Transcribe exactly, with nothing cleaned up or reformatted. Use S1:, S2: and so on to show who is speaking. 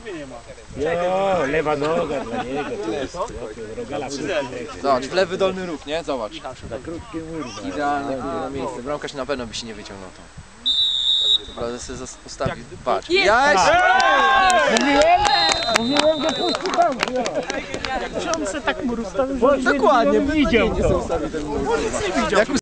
S1: ciebie nie ma.
S2: Jo, lewa noga dla niego. Rogala
S3: Zobacz, w lewy dolny róg, nie? Zobacz.
S2: za krótkie mur.
S3: Idealne kurwa miejsce. Bramkarz na pewno by się nie wyciągnął tam. Dobra, sobie ustawił. Patrz. Jaś!
S2: Mówiłem, że puści tam.
S1: Czy on se tak mur ustawił, że
S3: Dokładnie,
S2: widział to.
S3: Jak